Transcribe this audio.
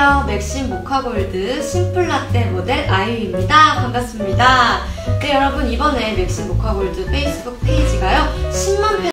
안녕하세요. 맥심 모카골드 심플라떼 모델 아이유입니다. 반갑습니다. 네, 여러분, 이번에 맥심 모카골드 페이스북 페이지가요 10만